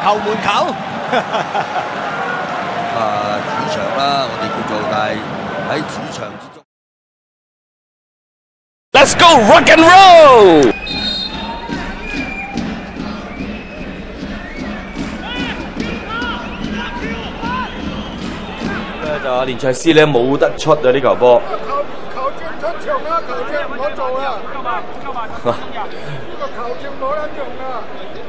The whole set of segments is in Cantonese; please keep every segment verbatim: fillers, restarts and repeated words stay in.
球門球。啊，主場啦，我哋叫做，但係喺主場之中。Let's go rock and roll！ 就連賽師咧冇得出啊！呢球波。 球球證出場啦，球證唔好做啦。呢個球證冇得用啊！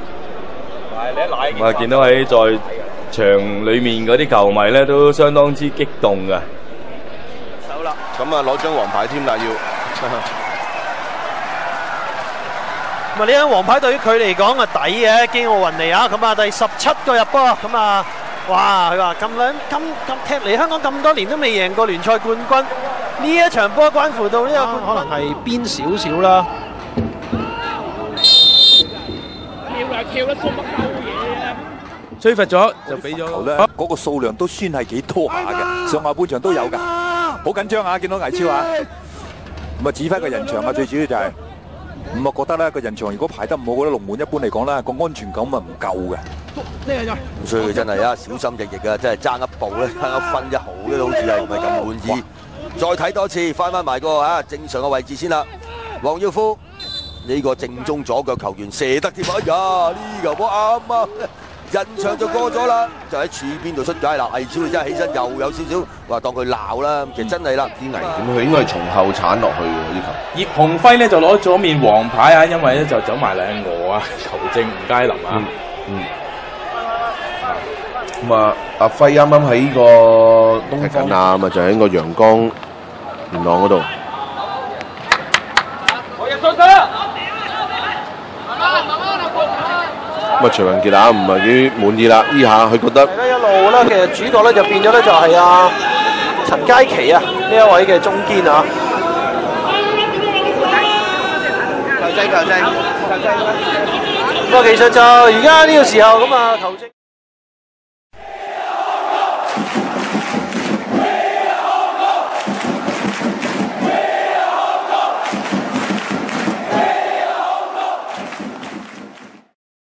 咁啊，見到喺在場裡面嗰啲球迷咧都相當之激動㗎。 手啦，咁啊攞張黃牌添啦要。 咁啊呢張黃牌對於佢嚟講啊抵嘅，經奧運嚟啊，咁啊第十七個入波，咁啊。哇！佢話咁兩咁咁踢嚟香港咁多年都未贏過聯賽冠軍，呢一場波關乎到呢個冠軍，可能係邊少少啦。 跳嚟跳得做乜鳩嘢啊！ 吹罰咗就俾咗球咧，嗰個數量都算係幾多下嘅，上下半場都有㗎，好緊張啊！見到魏超啊，咁啊指揮個人牆啊，最主要就係咁啊覺得咧個人牆如果排得唔好，我覺得龍門一般嚟講咧個安全感啊唔夠嘅。 所以佢真係啊小心翼翼啊，真係爭一步咧，爭一分一毫咧，好似係唔係咁滿意。再睇多次，翻翻埋個啊正常嘅位置先啦。黃耀夫呢個正宗左腳球員射得添，哎呀呢球波啱啊！人牆就過咗啦，就喺柱邊度出界啦。魏超真係起身又有少少話當佢鬧啦，其實真係啦啲危險，佢應該係從後鏟落去嘅呢球。 葉鴻輝咧就攞咗面黃牌啊，因為咧就走埋嚟我啊球證吳佳林啊。 嗯嗯咁啊，阿輝啱啱喺呢個東方啊，咪就喺個陽江元朗嗰度。咁啊，徐雲傑啊，唔係幾滿意啦，呢下佢覺得。 大家一路咧，其實主角咧就變咗咧就係阿陳佳琪啊呢一位嘅中堅啊。球證球證球證。咁啊，其實就而家呢個時候咁啊，球證。